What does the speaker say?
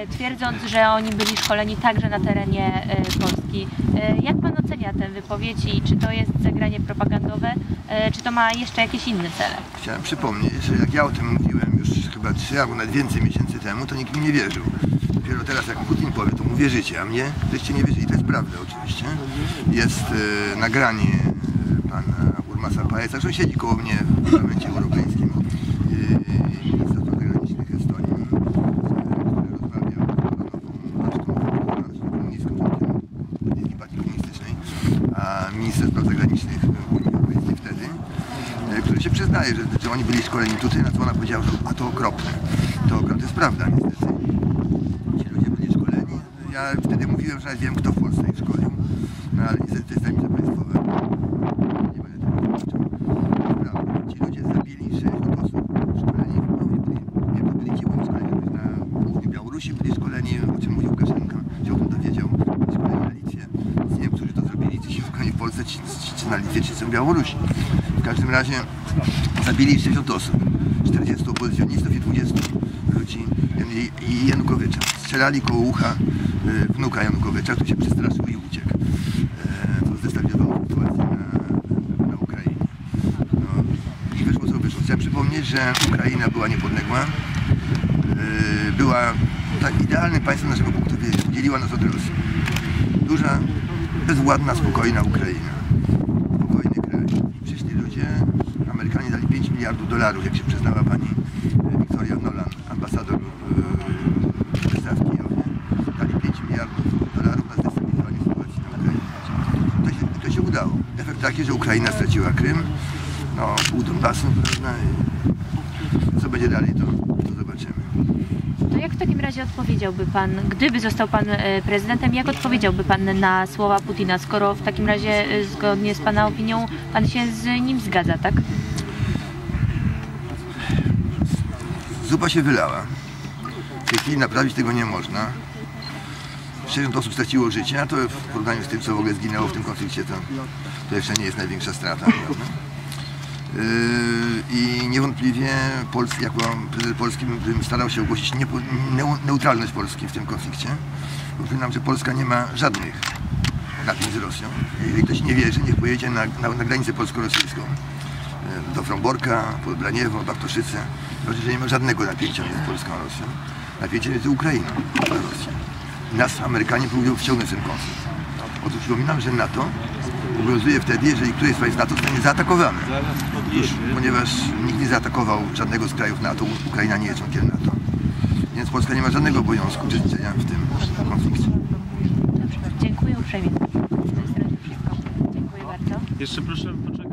twierdząc, że oni byli szkoleni także na terenie Polski. Jak pan ocenia tę wypowiedź i czy to jest zagranie propagandowe, czy to ma jeszcze jakieś inne cele? Chciałem przypomnieć, że jak ja o tym mówiłem już chyba 3 albo nawet więcej miesięcy temu, to nikt mi nie wierzył. Dopiero teraz jak Putin powie, to mu wierzycie, a mnie żeście nie wierzyli. To jest prawda oczywiście. Jest nagranie pana Urmasa Paesa, który siedzi koło mnie w Parlamencie Europejskim, ministra spraw zagranicznych Estonii, który rozmawiał z komunistką partii komunistycznej, a minister spraw zagranicznych Unii Europejskiej wtedy, który się przyznaje, że oni byli szkoleni tutaj, na co ona powiedziała, że a to okropne. To jest prawda niestety. Ci ludzie byli szkoleni. Ja wtedy mówiłem, że nawet wiem, kto w Polsce ich szkolił, no ale niestety to jest tajemnica państwowa. Nie będę tego tłumaczył. Prawda. Ci ludzie zabili 60 osób szkoleni. To byli ci szkoleni na południu Białorusi, byli szkoleni, o czym mówił Łukaszenka, że o tym dowiedział, szkoleni na Litwie. Więc nie wiem, którzy to zrobili, czy się szkoleni w Polsce, czy na Litwie, czy w Białorusi. W każdym razie zabili 60 osób, 40 opozycjonistów i 20 ludzi i Janukowycza. Strzelali koło ucha wnuka Janukowycza, który się przestraszył i uciekł. To zdestabilizowało sytuację na Ukrainie. No, i wyszło co wyszło. Chciałem przypomnieć, że Ukraina była niepodległa, była tak idealnym państwem naszego punktu widzenia. Dzieliła nas od Rosji. Duża, bezwładna, spokojna Ukraina. Spokojny kraj. Przyszli ludzie, Amerykanie dali $5 miliardów, jak się przyznała pani Victoria Nolan, ambasador stawki Kijowie. Dali $5 miliardów na zdestabilizowanie sytuacji na Ukrainie. To się udało. Efekt taki, że Ukraina straciła Krym, no, pół Donbasu, prawda? Co będzie dalej, to zobaczymy. To jak w takim razie odpowiedziałby pan, gdyby został pan prezydentem, jak odpowiedziałby pan na słowa Putina, skoro w takim razie zgodnie z pana opinią pan się z nim zgadza, tak? Zupa się wylała. W tej chwili naprawić tego nie można. 60 osób straciło życie, a to w porównaniu z tym, co w ogóle zginęło w tym konflikcie, to jeszcze nie jest największa strata. Prawda? I niewątpliwie jako prezydent Polski bym starał się ogłosić neutralność Polski w tym konflikcie. Przypominam, że Polska nie ma żadnych napięć z Rosją. Jeżeli ktoś nie wierzy, niech pojedzie na granicę polsko-rosyjską. Do Fromborka, pod Braniewo, Bartoszyce. Znaczy, że nie ma żadnego napięcia między Polską a Rosją. Napięcie między Ukrainą a Rosją. Nas Amerykanie próbują wciągnąć w ten konflikt. Otóż przypominam, że NATO obowiązuje wtedy, jeżeli któreś z państw NATO zostanie zaatakowane. Ponieważ nikt nie zaatakował żadnego z krajów NATO, Ukraina nie jest członkiem NATO. Więc Polska nie ma żadnego obowiązku uczestniczenia w tym konflikcie. Dobrze, dziękuję uprzejmie. Z tej strony wszystko. Dziękuję bardzo. Jeszcze proszę poczekać.